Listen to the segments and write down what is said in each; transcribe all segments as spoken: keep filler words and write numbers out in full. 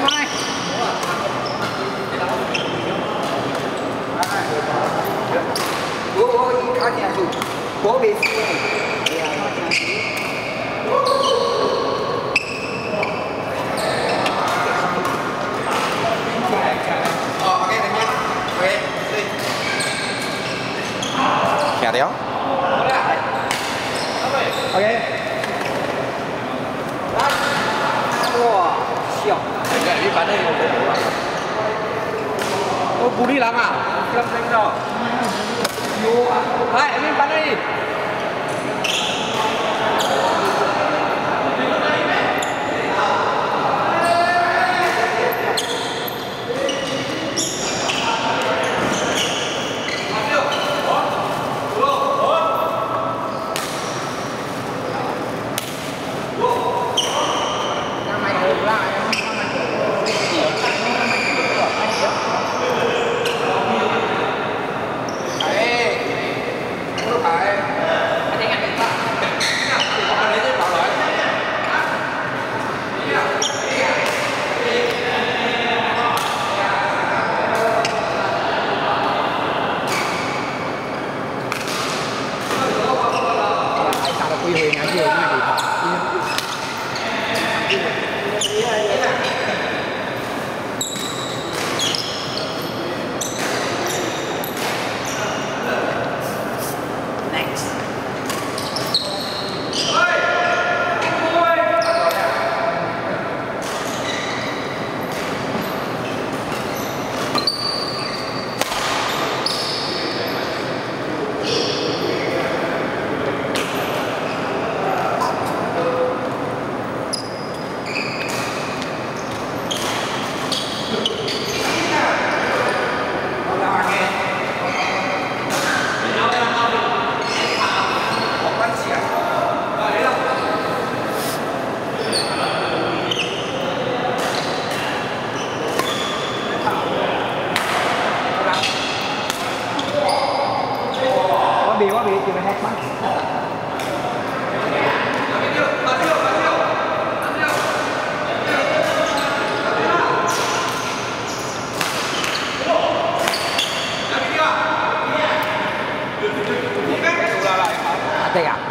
này. Bố bố khá nhà chủ. Bố bị xe này. Khéo đéo. Ok. Wow, siêu. Cái đi bắn đây một cái. Ô, cú đi lắm à? Lâm đánh rồi. Hai, em đi bắn đây. Quy Huyền ở chiều cái này thật. Quá bị quá bị chỉ phải hết mắt. Đây à?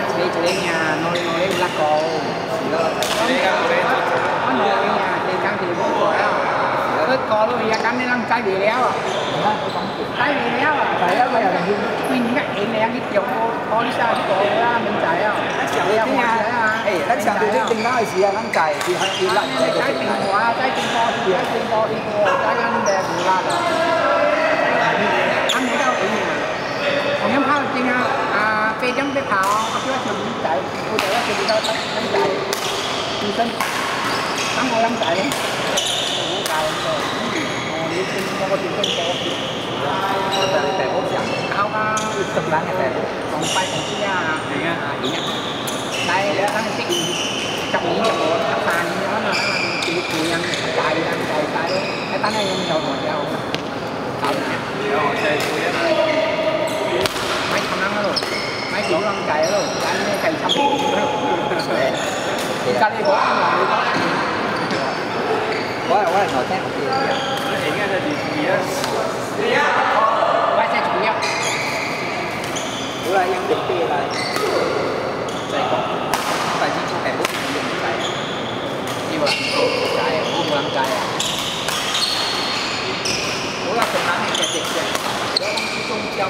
đi chơi nhà nói nói là cô Đi ra một bên. có nói nhà đi căng thì bốn tuổi à cái cô nó bây giờ căng đi làm trái bị léo à trái bị léo à phải đó bây giờ là mình ngắt điện này ăn cái kiểu cô đi xa cái cô ra mình chạy à đi ra ngoài đấy à ê đánh sẵn từ cái tình nói gì à đánh chạy thì hắn đi lại trái tình hóa trái tình co thì trái tình co đi cô trái ăn đẹp thì ra rồi ăn ở đâu cũng như còn nhóm pháoจริงอ่ะอ่าเฟย์ยังไปเผาเอาที่ว่าถึงใจกูแต่ว่าคือเราตั้งใจคือต้นตั้งใจตั้งใจโอ้กายเลยโอ้นี่เป็นปกติเป็นแกแต่แต่พวกอย่างเขาก็ตึกร้านแต่ของไปของที่ยาอย่างเงี้ยอย่างเงี้ยได้แล้วทั้งที่จับนี้จับโอ้จับตานี้แล้วนะมันตีตียังใจยังใจใจไอ้ตั้งไอ้ยังเราหมดแล้วเอาเนี่ย Rồi, chơi vui á. mấy thằng ăn rồi mấy kiểu ăn chạy rồi anh cày xong cái đi bỏ ăn rồi có quá quá ngồi xem một gì Nó hiện ra là gì gì á. quay xe chủ nhau bữa nay ăn được tiền này chạy không phải chỉ cho kẻ bút dùng chạy như vậy chạy bút làm chạy à bữa là phần ăn thì kẻ tiền chạy đó không treo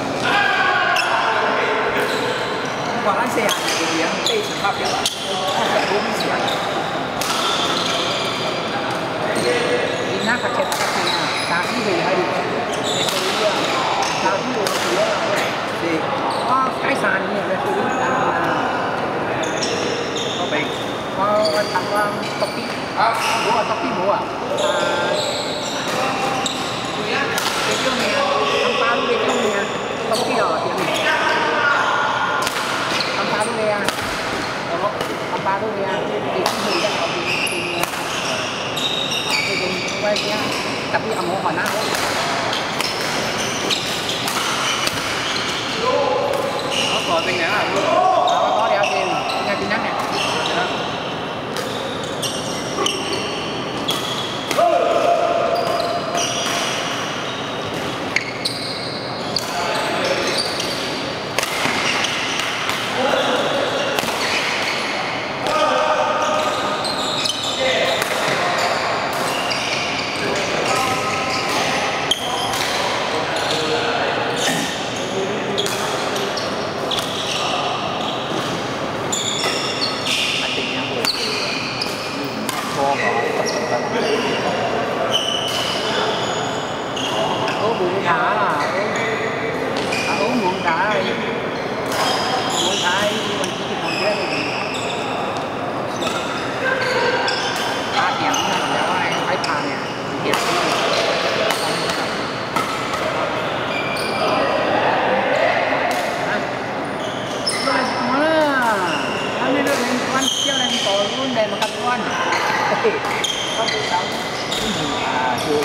quả anh xe hàng thì gì anh tây sản pháp vậy ạ không phải bốn mươi xe đi nát cả chết cả nhà ta đi về hay đi ta đi về thì thì có cái sàn như vậy thì Có bị. có thằng con tóc tí bố à tóc tí bố à cái chỗ này thằng ta luôn cái chỗ này tóc tí ở thì thằng ta luôn đây thằng ta luôn đây thì cái gì đó thì thì thì quay kia tapi ông hỏi nào Nó còn tên nhãn à? có đeo tiền nghe tin nhắn này uống buồn thả à uống buồn thả đi buồn thả đi mình chỉ còn cái gì ba tiền nó là phải thả nè tiền anh đi được lên quan chiếu lên cổ luôn để mà cắt quan có buổi sáng à chưa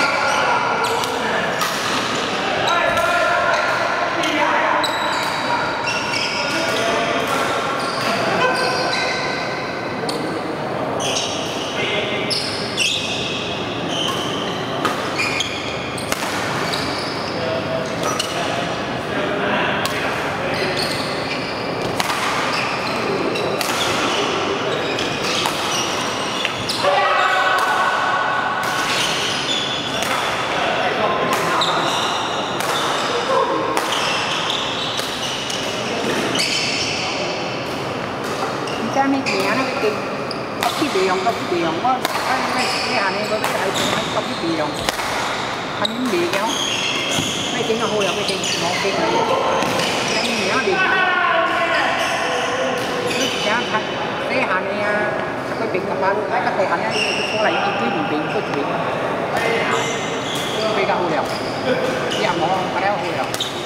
cái mấy nhẹ nó cái có cái tiền có cái tiền có cái cái cái hàng này có cái đại có cái tiền anh những bị kéo mấy tiếng nó hôi là cái tiền một tiền này cái nhẹ nó đi giá thật cái hàng này cái tiền là bao cái cái tiền này số này chi phí mình tiền có chuyện bây giờ hôi rồi giờ mà cái đó hôi rồi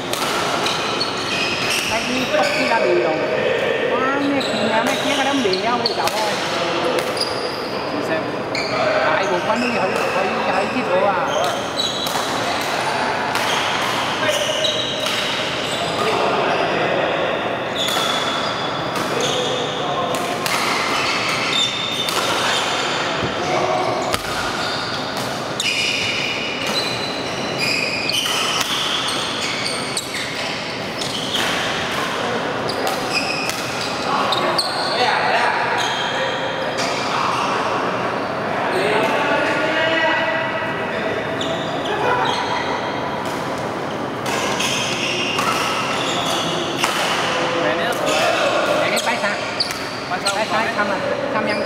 cái gì có cái là đi rồi nhà mấy kia cái đám biển nhau bây giờ thôi xem tại buồn quá nước hơi hơi chạy tiếp rồi à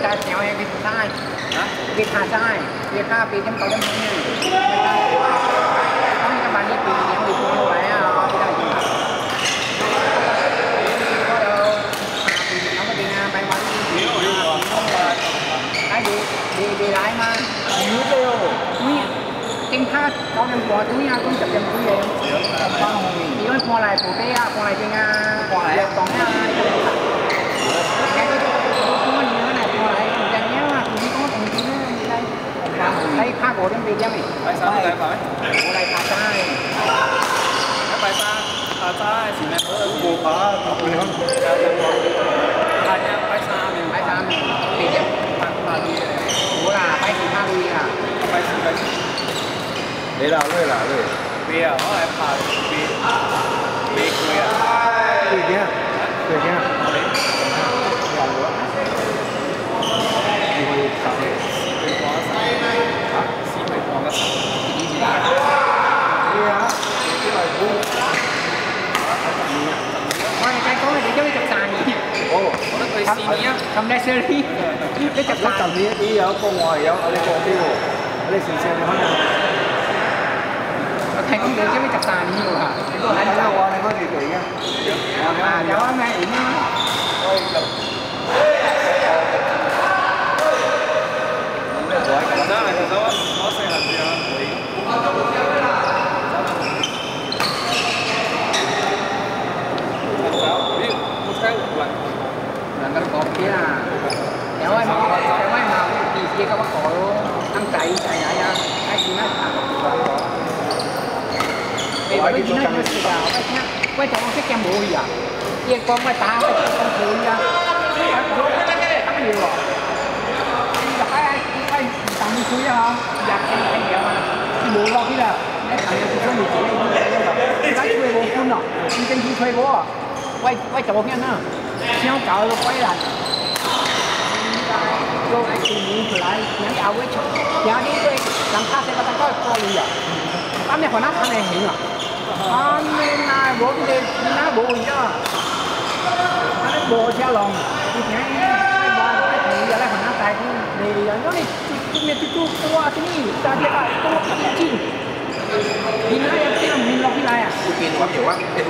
ta kéo em cái sai hả cái thả sai cái thả bị trong tàu trong này có những các bạn đi tìm em đi cùng nhau vậy à cái này có đâu nó có đi ngang bay bắn cái gì đi đi lái mà nhiều đâu Ui, trên tháp có em qua túi nha cũng chụp em túi em chỉ có qua lại của cái qua lại trên qua lại còn cái cái cái này này qua lại chẳng nhớ là chỉ có thằng kia đây đây khác của em bị chứ mày bay sao bay phải qua lại thả sai bay xa xa xa chỉ là nó bù phá học nữa bay nha bay xa mình bay xa mình bị chứ bay xa đi của là bay thì hai đi à bay xa bay Để nào đây là đây. bây giờ nó lại phá bị bị cười à Cười nhá. Cười nhá. Coi này cái có này để chụp sàn gì Ồ, nó cười xì nhá cầm đây series cái chụp nó sàn cầm đi đi ở con ngoài ở ở đây còn tiêu. Ở đây xin xem nó nha. thầy cũng được chứ cái chụp sàn nhiều hả Thấy nó qua đây có gì cười nha. à đó ngay ý nó đó là nó nó sẽ làm gì là nó có kia là kéo ai mà kéo ai mà thì kia các bác có ăn chạy chạy lại nha cái gì nó à bây giờ cái gì nó nó sẽ vào cái nhá quay cho con cái kem bụi à kia con quay ta quay con bụi à ăn nhiều rồi gặp ai ai ai tặng đi khui không gặp em em kẹo mà cái bụi lo cái là cái thằng này cũng có mười triệu cái thuê bố phun rồi đi trên đi thuê bố à quay quay chỗ kia nữa nhau cỡ quay lại vô anh tìm nhìn lại nhắn ảo với chỗ nhà đi tôi làm sao sẽ có tăng có coi gì vậy anh này còn nắp anh này hiện rồi anh này bố cái gì nó bố gì đó anh bố theo lòng thì nhảy ba cái gì giờ lại còn nắp tại thì nó đi cũng như tôi tôi qua cái gì ta đi lại tôi không biết chi thì nó em cái mình lo cái này à Tiền quá nhiều quá.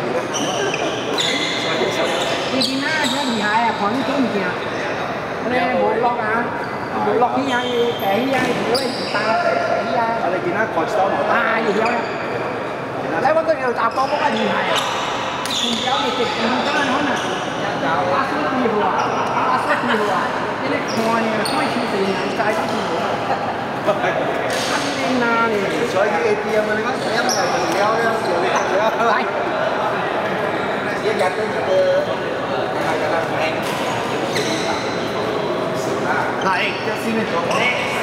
thì cái nó nó bị hại à khoảng chỗ gì kìa nên bộ lo à bộ lo cái nhai cái nhai thì nó ta cái nhai Ở đây nó còn sao mà. à gì đó lấy có cái điều tao có có cái gì hại à cái giáo này chụp nó nó nói nè ba số nhiều à ba số nhiều à cái này ngoài này không ai chịu tiền sai cái gì anh nên là Rồi cái a tê em này nó em này mình đeo đeo rồi. đây Dia jatuh ke kadang-kadang main. này cho xin